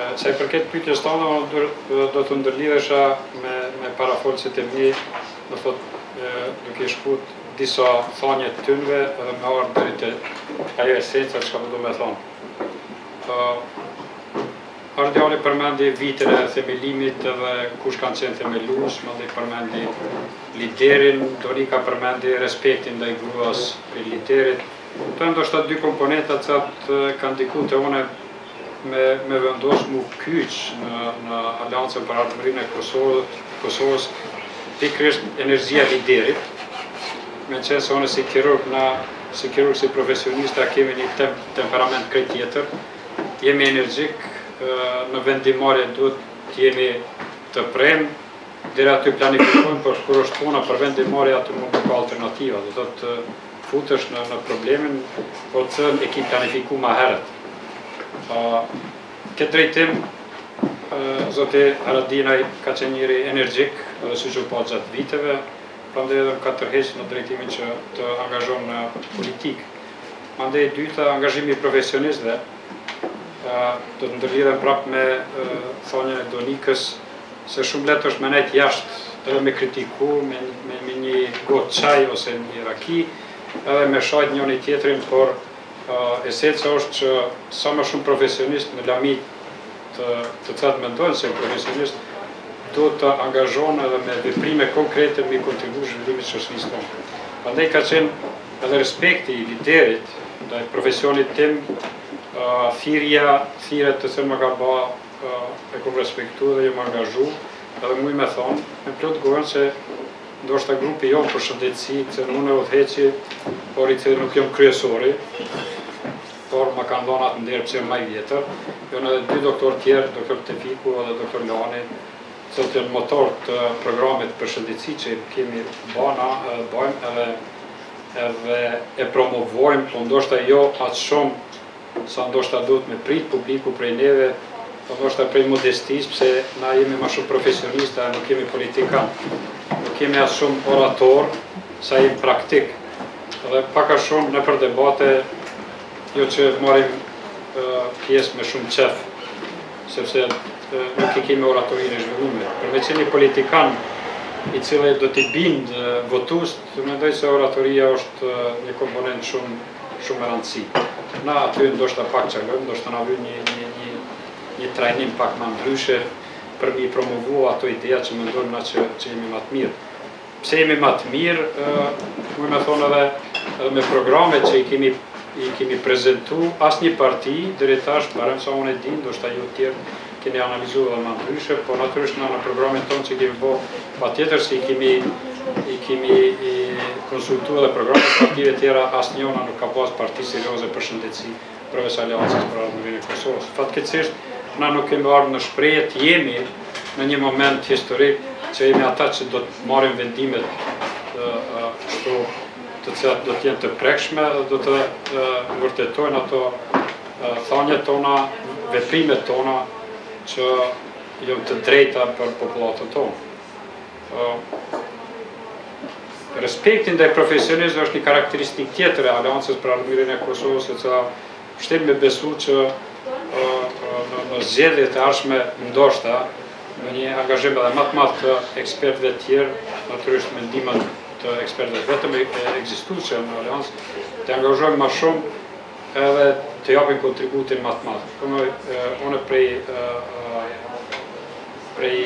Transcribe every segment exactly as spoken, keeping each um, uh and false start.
Se i përket pyetjes tonë, do të ndërlidhesha me, me parafolësit e mi, do thot, duke shkut disa thanje të tynve edhe me ardhë deri te ajo esenca çka do me thonë. Ardjani përmendi vitin e themelimit edhe kush kanë qenë themelues, mandej përmendi liderin, Donika përmendi respektin ndaj gruas për liderit. Këto ndoshta dy komponenta që kanë diku te une me, me vendos mu kyç në, në Aleancën për Ardhmërinë e Kosovës, Kosovës pikërisht energjia liderit. Me qenë se une si kirurg, na, si kirurg, si profesionista, kemi një tem, temperament krejt tjetër, jemi energjik, në vendimarrje duhet të jemi të prem, deri aty planifikojmë, por kur është puna për vendimarrje aty mund të ka alternativa, do të të futesh në, në problemin, por të e ki planifiku ma herët. Këtë drejtim, zoti Haradinaj ka qenë njëri energjik, edhe si që po gjatë viteve, prandaj edhe ka tërheq në drejtimin që të angazhon në politikë. Mandej e dyta, angazhimi i profesionistëve, do të ndërlidhem prapë me thonjën e Donikës, se shumë letë është me nejtë jashtë, edhe me kritiku, me, me, me një gotë qaj ose një raki, edhe me shajt njëri tjetrin, por uh, esenca është që sa më shumë profesionist në lami të, të cilat mendojnë se profesionist, do të angazhon edhe me veprime konkrete me kontribu zhvillimit shoqërisë tonë. Prandaj ka qenë edhe respekti i liderit, ndaj profesionit tim, uh, thirrja, thirrjet të cilën më ka bë e kom respektu dhe jem angazhu, edhe muj me thonë, me plot gojën se ndoshta grupi jonë për shëndetësi, që në unë e udhëheqi, por i cilë nuk jom kryesori, por më kanë dhona të nderë pëse maj vjetër. Jonë edhe dy doktor tjerë, doktor Tefiku edhe doktor Lani, që të janë motor të programit për shëndetësi që kemi bana, bajmë edhe, edhe e promovojmë, po ndoshta jo atë shumë sa ndoshta duhet me prit publiku prej neve, po ndoshta prej modestisë, pse na jemi më shumë profesionista, nuk kemi politikan, nuk kemi as shumë orator, sa jemi praktik. Dhe paka shumë në për debate, jo që marim uh, pjesë me shumë qef, sepse uh, nuk i kemi oratorinë e zhvillume. Për me qeni politikan, i cilë do t'i bind uh, votust, të mendoj se oratoria është uh, një komponent shumë, shumë rëndësi. Na aty ndoshta pak qëllëm, ndoshta na vjen një, një, një një trajnim pak më ndryshe për mi promovu ato ideja që mendojmë na që, që jemi më të mirë. Pse jemi më të mirë, uh, me thonë edhe, edhe me programet që i kemi, i kemi prezentu, as një parti, deri tash, barem sa unë e din, ndoshta ju tjerë keni analizu edhe më ndryshe, por natyrisht në programin tonë që kemi bo, pa tjetër se i kemi, i kemi i konsultu edhe programet partive tjera, as njona nuk ka pas parti serioze për shëndetësi, përveç Aleancës për Ardhmërinë e Kosovës. Fatkeqësisht, na nuk kemi ardhur në shprehje, jemi në një moment historik që jemi ata që do të marrim vendimet kështu të cilat do të jenë të prekshme dhe do të vërtetojnë ato thëniet tona, veprimet tona që janë të drejta për popullatën tonë. Respekti ndaj profesionizmit është një karakteristikë tjetër e Aleancës për Ardhmërinë e Kosovës, e cila vërtet me besu që në zgjedhjet e ardhshme ndoshta në një angazhim edhe më të madh të ekspertëve të tjerë, natyrisht me ndihmën të ekspertëve vetëm ekzistuese në Aleancë, të angazhojmë më shumë edhe të japin kontributin më të madh. Unë unë prej prej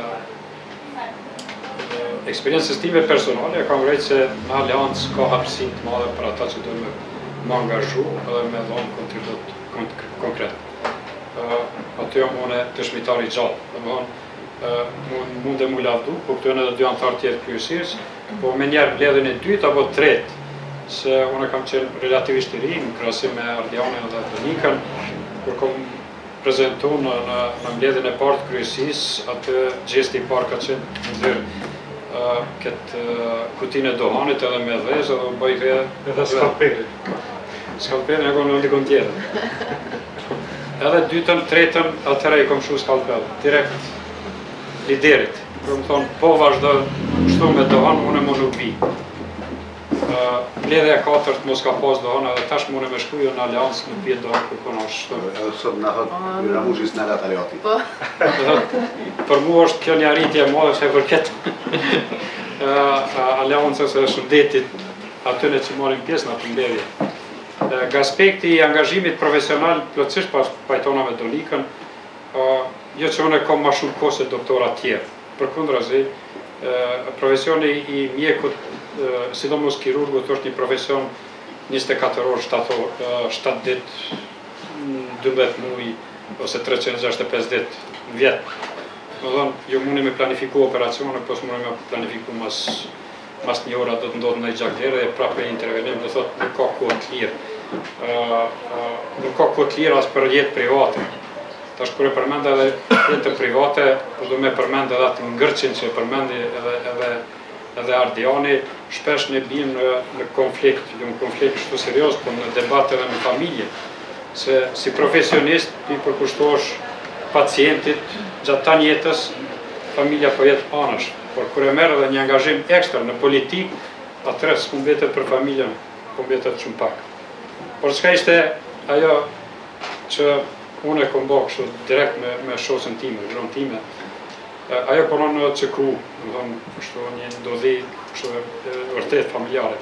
eksperiencës time personale kam vërejtë se në Aleancë ka hapësi të madhe për ata që do më angazhu edhe me dhënë kontribut konkret. Aty jam unë të shmitari gjallë, mund e mu lavdu, po këtu janë edhe dy antarë tjetë kryesirës, po me njerë mbledhjen e dytë apo tretë, se unë kam qenë relativisht i ri në krahasim me Ardianin dhe Donikën, kur kom prezentu në, në, në mbledhjen e parë të kryesisë, atë gjesti i parë ka qenë ndër uh, këtë uh, kutinë e dohanit edhe me dhezë, edhe bëj dhe... Edhe skalperi. Skalperi e kom në likon tjetër. Edhe dytën, tretën, atëra i kom shu skalpel, direkt liderit. Për më thonë, po vazhdo shtu me dohan, unë më nuk vi. Mbledhja e katërt mos ka pas dohana dhe tash mune me shkruaj në aleancë nuk vjet dohana kërkon ashtu. Edhe sot na thot Ramushi s'na la aleati. Po. Për mua është kjo një arritje e madhe se përket aleancës së Sudetit atyre që marrin pjesë në atë mbledhje. Nga aspekti i angazhimit profesional, plotësisht pajtona me Dolikën, jo që unë kam ma shumë kohë se doktorat tjerë. Përkundrazi, profesioni i mjekut, sidomos kirurgut, është një profesion njëzet e katër orë, shtatë ditë, dymbëdhjetë muaj ose treqind e gjashtëdhjetë e pesë ditë në vjet. Do thonë, jo mundi me planifiku operacione, po s'mundi me planifiku mas mas një ora do të ndodhë në i gjakdere dhe prapë e intervenim, do thotë nuk ka kohë të lirë. Nuk ka kohë të lirë as për jetë private. Tash kur e përmend edhe jetën private, po do me përmend edhe atë ngërçin që përmendi edhe edhe edhe Ardiani, shpesh ne bim në, në konflikt, jo në konflikt kështu serioz, por në debat edhe në familje. Se si profesionist ti përkushtohesh pacientit gjatë tan jetës, familja po jetë anësh. Por kur e merr edhe një angazhim ekstra në politik, atëherë s'ku mbetet për familjen, ku mbetet shumë pak. Por çka ishte ajo që unë e kom bërë kështu direkt me, me shosën time, gron time, ajo konon në C K U, më thonë, kështu një ndodhi kështu vërtet familjare.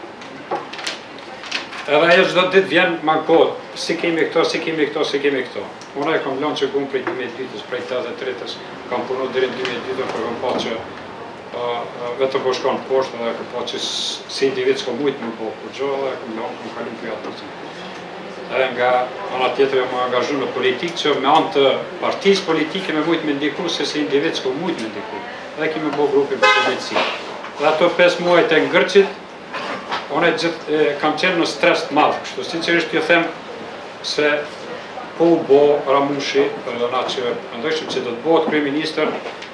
Edhe ajo çdo ditë vjen mankohet, si kemi këto, si kemi këto, si kemi këto. Unë e kam lënë C K U-n prej dy mijë e dytës, prej tetëdhjetë e tretës, kam punuar deri në dy mijë e dytën, por kam pa që vetëm po shkon poshtë dhe kam pa që si individ s'ka mujt më po kur gjë dhe kam lënë kam kaluar për atë. Edhe nga ana tjetër jam angazhuar në politikë që me anë të partisë politike me mujt me ndiku se si individ s'ka mujt me ndiku. Edhe kemi bërë grupin për shëndetësi. Dhe ato pesë muajt e ngërçit, unë gjithë kam qenë në stres të madh, kështu sinqerisht ju them se po u bë Ramushi, na që mendojshim se do të bëhet kryeministër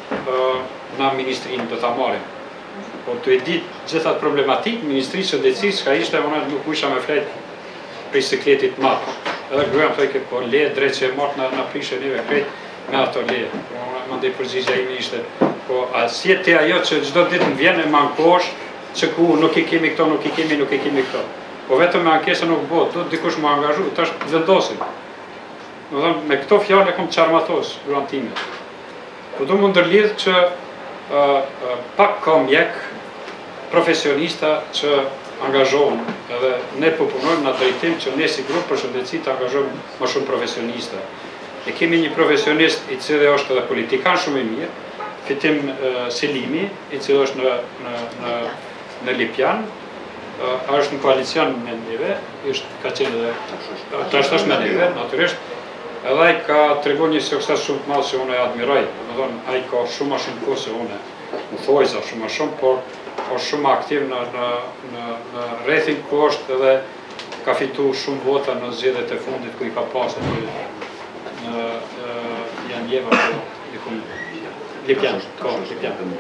në ministrinë do ta marrim. Po të e ditë gjithat problematikë, Ministrisë së Shëndetësisë ka ishte, unë nuk isha me flet prej sekretit të madh. Edhe gruaja më thoi po le drejt që e mort na na prishë neve krejt me ato le. Unë mendoj përgjigjja ime ishte, po si ti ajo që çdo ditë më vjen e mankosh, që ku nuk i kemi këto, nuk i kemi, nuk i kemi këto. Po vetëm me ankesë nuk bëhet, do dikush më angazhu, tash vendosim. Do të thonë me këto fjalë kam çarmatos gruan time. Po do më ndërlidh që uh, uh, pak ka mjek profesionista që angazhohen, edhe ne po punojmë në drejtim që ne si grup për shëndetësi të angazhojmë më shumë profesionista. E kemi një profesionist i cili është edhe politikan shumë i mirë, Fitim uh, Selimi, i cili është në, në, në, në Lipjan, uh, është në koalicion me neve, është, ka qenë edhe, tash është me neve, natyrisht, edhe ai ka treguar një sukses shumë të madh që unë e admiroj. Do të thonë ai ka shumë më shumë kohë se unë. Më thojza shumë më shumë, por është shumë aktiv në në në në rrethin ku është edhe ka fituar shumë vota në zgjedhjet e fundit ku i ka pasur në janë jeva po diku Lipjan, po Lipjan.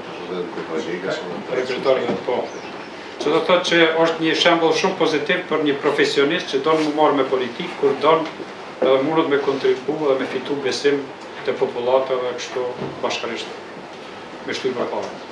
Rekrutori po. Që do të thotë që është një shembull shumë pozitiv për një profesionist që don më marrë me politikë, kur don edhe mundet me kontribu dhe me fitu besim të popullatëve kështu bashkarisht me shtyr për parë.